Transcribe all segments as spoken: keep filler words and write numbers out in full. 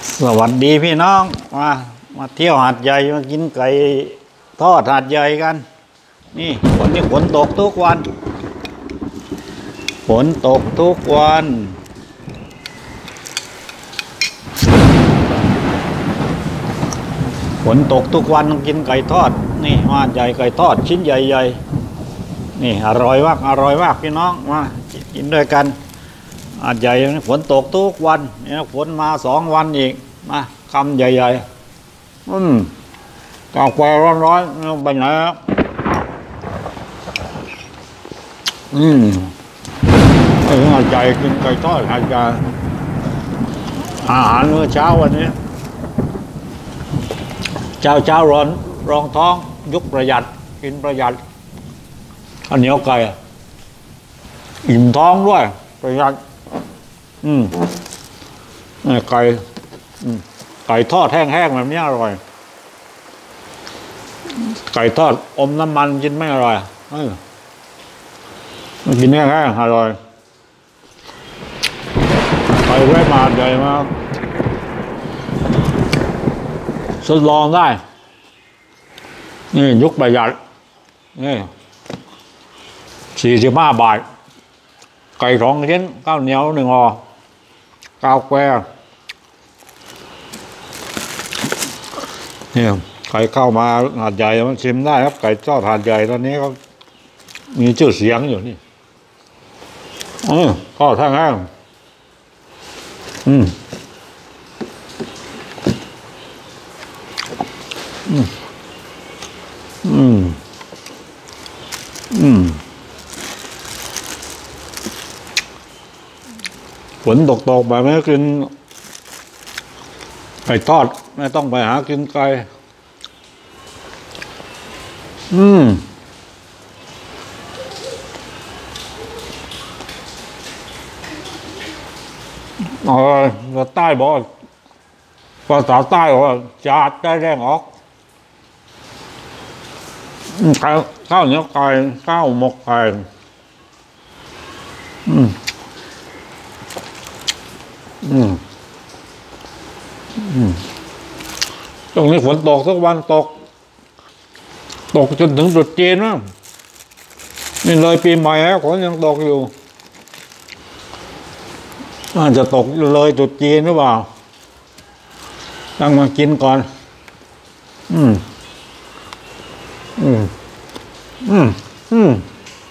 สวัสดีพี่น้องมามาเที่ยวหาดใหญ่มากินไก่ทอดหาดใหญ่กันนี่วันนี้ฝนตกทุกวันฝนตกทุกวันฝนตกทุกวันต้องกินไก่ทอดนี่หาดใหญ่ไก่ทอดชิ้นใหญ่ๆนี่อร่อยมากอร่อยมากพี่น้องมากินด้วยกันหาดใหญ่ฝนตกทุกวันนี่ฝนมาสองวันอีกมาคำใหญ่ๆอืมกาแฟร้อนๆไปไหนอืมไอ้หาดใหญ่กินไก่ทอดหาดใหญ่อาหารมื้อเช้าวันนี้เช้าเช้าร้อนรองท้องยุคประหยัดกินประหยัดข้าวเหนียวไก่อิ่มท้องด้วยประหยัดอืมไก่ไก่ทอดแห้งๆแบบนี้อร่อยไก่ทอดอมน้ำมันกินไม่อร่อยเออกินแห้งๆอร่อยไปแวะมาใหญ่มากทดลองได้นี่ยุคประหยัดนี่สี่สิบห้าบาทไก่สองชิ้นข้าวเหนียวหนึ่งห่อกาแฟเนี่ยใครเข้ามาหาดใหญ่มันชิมได้ครับไก่ทอดหาดใหญ่ตอนนี้ก็มีชื่อเสียงอยู่นี่เออทอดแห้งๆอืมอืมอืมอืมฝนตกๆแบบนี้กินไก่ทอดไม่ต้องไปหากินไก่อืมอ๋อภาษาใต้บอกภาษาใต้บอกจาดได้แรงออกข้าวเหนียวไก่ข้าวหมกไก่อืมอืมอืมตรงนี้ฝนตกทุกวันตกตกจนถึงตรุษจีนนะนี่เลยปีใหม่แล้วฝนยังตกอยู่น่าจะตกเลยตรุษจีนหรือเปล่าตั้งมากินก่อนอืมอืมอืมอืม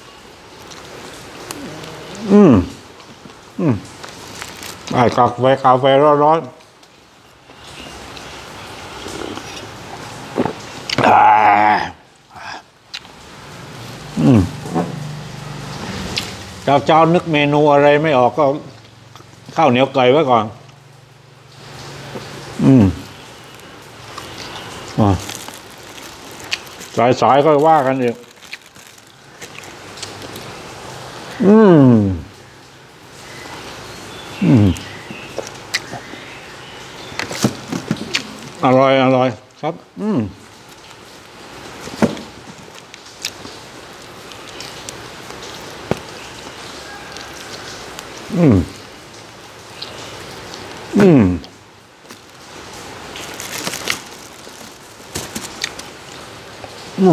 อืมอืมไอ้กาแฟกาแฟร้อนๆอืมเจ้าเจ้านึกเมนูอะไรไม่ออกก็ข้าวเหนียวไก่ไว้ก่อนอืมอ่าสายสายก็ว่ากันอีกอืมอืมอร่อยอร่อยครับอืมอืมอืมอ๋อ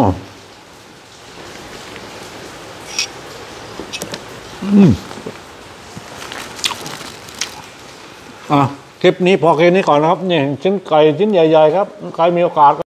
อืมอ่ะคลิปนี้พอแค่นี้ก่อนนะครับเนี่ยชิ้นไก่ชิ้นใหญ่ๆครับใครมีโอกาส